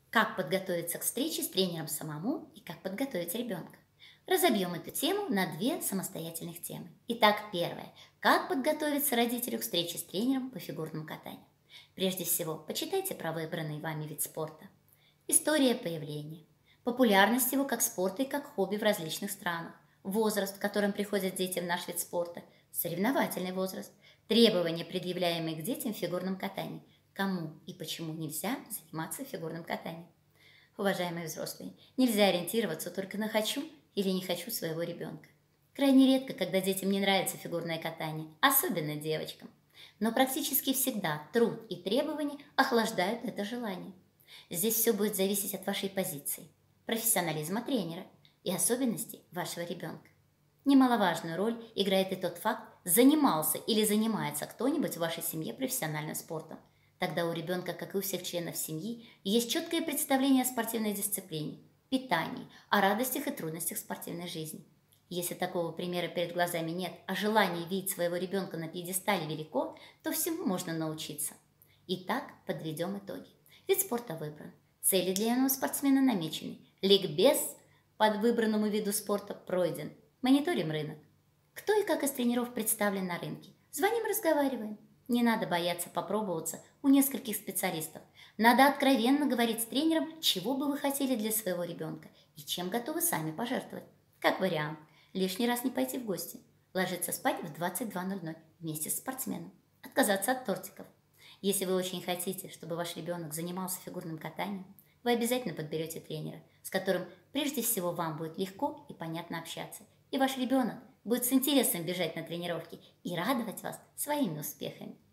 Как подготовиться к встрече с тренером самому и как подготовить ребенка. Разобьем эту тему на две самостоятельных темы. Итак, первое. Как подготовиться родителю к встрече с тренером по фигурному катанию? Прежде всего, почитайте про выбранный вами вид спорта. История появления. Популярность его как спорта и как хобби в различных странах. Возраст, в котором приходят дети в наш вид спорта. Соревновательный возраст. Требования, предъявляемые к детям в фигурном катании. Кому и почему нельзя заниматься фигурным катанием. Уважаемые взрослые, нельзя ориентироваться только на «хочу» или «не хочу» своего ребенка. Крайне редко, когда детям не нравится фигурное катание, особенно девочкам. Но практически всегда труд и требования охлаждают это желание. Здесь все будет зависеть от вашей позиции, профессионализма тренера и особенностей вашего ребенка. Немаловажную роль играет и тот факт, занимался или занимается кто-нибудь в вашей семье профессиональным спортом. Тогда у ребенка, как и у всех членов семьи, есть четкое представление о спортивной дисциплине, питании, о радостях и трудностях спортивной жизни. Если такого примера перед глазами нет, а желание видеть своего ребенка на пьедестале велико, то всему можно научиться. Итак, подведем итоги. Вид спорта выбран. Цели для юного спортсмена намечены. Ликбез под выбранному виду спорта пройден. Мониторим рынок. Кто и как из тренеров представлен на рынке? Звоним, разговариваем. Не надо бояться попробоваться у нескольких специалистов. Надо откровенно говорить с тренером, чего бы вы хотели для своего ребенка и чем готовы сами пожертвовать. Как вариант, лишний раз не пойти в гости, ложиться спать в 22:00 вместе с спортсменом, отказаться от тортиков. Если вы очень хотите, чтобы ваш ребенок занимался фигурным катанием, вы обязательно подберете тренера, с которым прежде всего вам будет легко и понятно общаться, и ваш ребенок будет с интересом бежать на тренировки и радовать вас своими успехами.